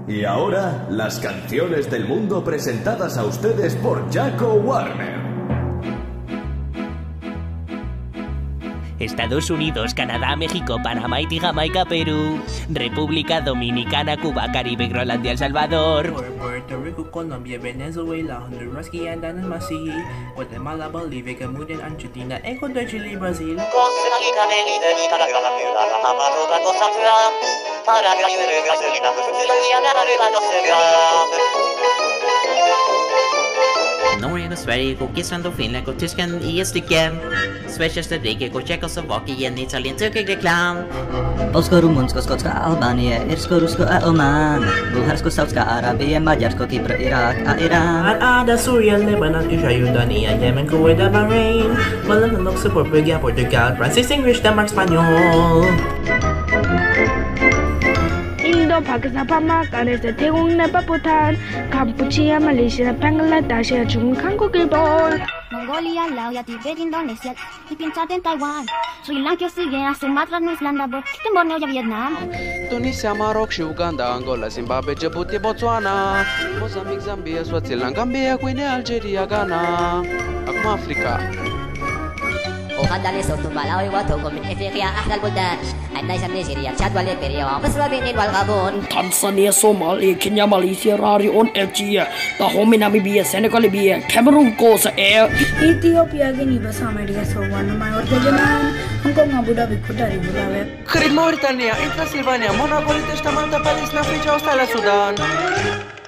Y ahora, las canciones del mundo presentadas a ustedes por Jaco Warner. Estados Unidos, Canadá, México, Panamá, Haití, Jamaica, Perú, República Dominicana, Cuba, Caribe, Groenlandia, El Salvador, Puerto Rico, Colombia, Venezuela, Honduras, Guyana, Mali, Guatemala, Bolivia, Camerún, Argentina, Ecuador, Chile, Brasil. Costa Rica, Belice, Nicaragua, Amazonas, Costa Rica, Paraguay, Venezuela, Venezuela, Norge och Sverige går Island och Finland och Tyskland i stycken. Schweiz, Österrike går Tjeckoslovakien, Italien, Turkiye, Grekland. Polsko, Rumunsko, Skotska, Albánie, Irsko, Rusko a Oman, Bulharsko, Saudská Arábie, Maďarsko, Kypr, Irak a Irán. Al-Ada, Syria, Lebanon, Israel, Jordania, Yemen, Kuwait, Bahrain, Poland, Luxembourg, Belgium, Portugal, France, English, Denmark, Spanyol. Indo, Pakistan, Bangladesh, 태국, 네팔, 부탄, 캄보디아, 말레이시아, Bangladesh, 중국, 한국, 일본. Mongolia, Laos, Tibet, Indonesia, Philippines, Taiwan, Sri Lanka, Singapore, Sumatra, New Zealand, Borneo, Vietnam. Tunisia, Morocco, Uganda, Angola, Zimbabwe, Djibouti, Botswana, Mozambique, Zambia, Swaziland, Gambia, Guinea, Algeria, Ghana, Acum Africa. وغدا لسوت ملاوي وتوغو من افريقيا احدى البلدان النيجر نيجيريا تشاد وليبيريا ومصر وبنين والغابون تنزانيا صوماليا كينيا ماليزيا راريون الجيريا داهومي ناميبيا سنغال ليبيا كاميرون كوسا اير Ethiopia, Guinea, Somalia, Somalia, Mayorga, Yemen, Hong Kong, Abu Dhabi, Qatar, Bulgaria. Crete, Mauritania, Transilvania, Monaco, Liechtenstein, Malta, Paris, Africa, Australia, Sudan.